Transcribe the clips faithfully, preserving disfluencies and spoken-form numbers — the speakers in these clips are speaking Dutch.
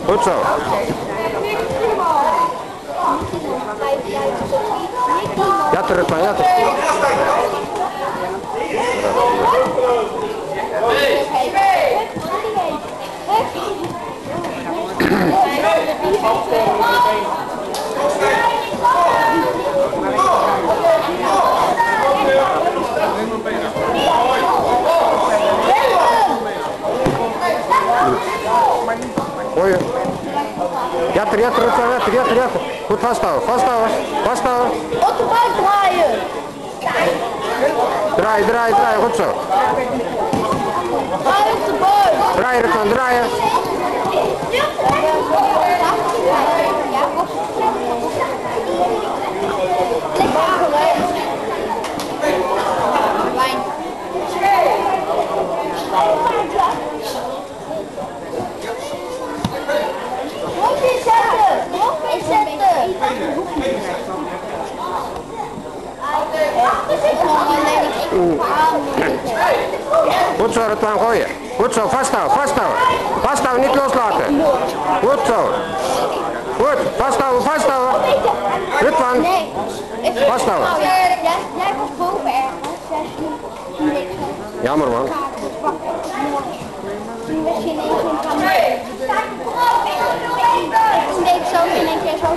Goed zo. Jatter, Ridvan, jatter. Gooi je. Jatter, jatter, Ridvan, jatter, jatter, jatter. Goed vasthouden, vasthouden, vasthouden. Op de buik draaien. Draai, draai, draai, goed zo. Draai op de buik. Draaien, Ridvan, draaien. Goed zo, Ridvan, gooien. Goed zo, vasthouden, vasthouden. Vasthouden, niet loslaten. Goed zo. Goed, vasthouden, vasthouden. Ridvan. Vasthouden. Jij was boven ergens. Jammer man. Toen deed ik zo in één keer zo.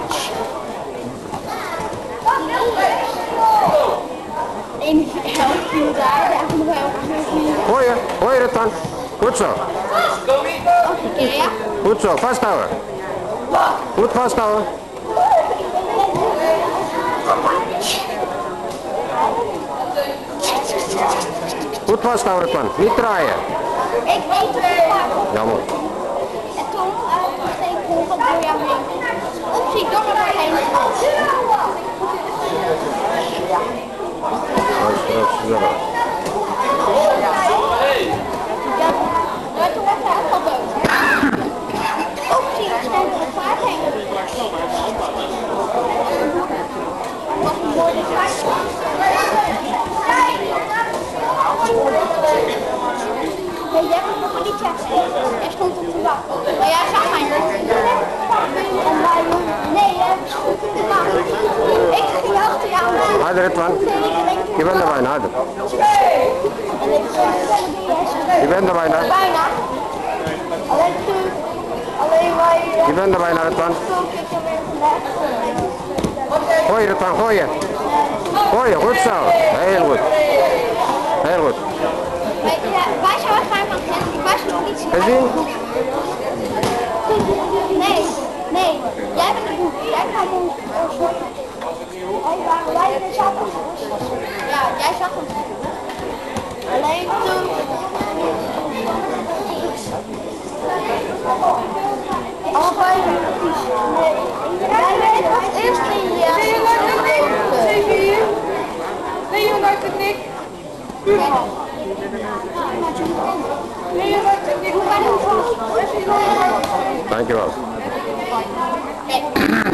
Eén keer daar, Gooi je, gooi je Ridvan. Goed zo. ja. Goed zo, vasthouden. Goed vasthouden. Goed vasthouden Ridvan, niet draaien. Ik eet het. Jammer. En toen steek ik nog wat door jou heen. Optie, door me heen. Dat is dat is wel. Ja, maar toen was hij ook al dood. Optie, steek er het paard heen. Wat een mooie paard. Nee, jij hebt nog een liedje. Er stond op de wacht. Maar jij zag mij niet. Nee, jij stond op de wacht. Ik ging achter jou. Harder Ridvan. Je bent er bijna, harder. Je bent er bijna. Bijna. Alleen toen. Alleen wij. Je bent er bijna Ridvan. Gooi je Ridvan, gooi je. Gooi je, goed zo. Heel goed. Heel goed. Wij zouden gaan van het. Wij zouden niet zien. Gezien? Nee, nee. Jij bent de boek. Jij gaat ons. Wij zaten ons. Ja, jij zag ons. Alleen toen. Allebei. Nee. Jij weet wat eerst in je. Leonard en ik. Buurman. Leonard en ik. Dankjewel. Nee.